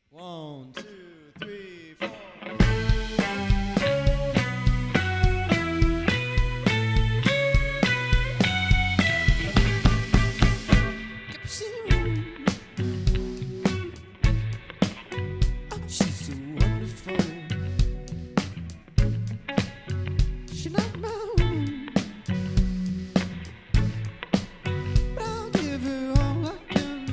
One, two, three, four. Oh, she's so wonderful. She's not my own, but I'll give her all I can.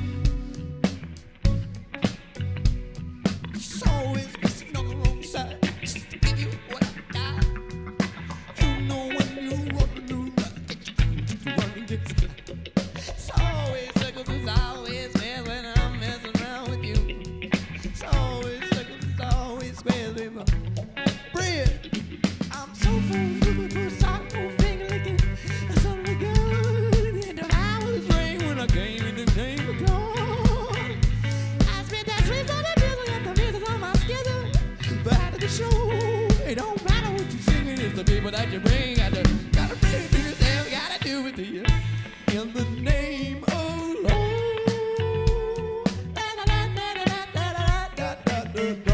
She's always missing on the wrong side, just to give you what I got. You know when you want to do that, get you running, get you. It's always circles, it's always bad when I'm messing around with you. It's always circles, it's always bad with my bread. I'm so full of a psycho finger licking. That's all I got. And the hours rang when I came in the name of God. I spent that sleep on the building and the music on my schedule. But after the show, it don't matter what you're singing, it's the people that you bring. Gotta bring it to yourself, gotta do it to you. In the name of Lord. Da, da, da, da, da, da, da, da, da, da.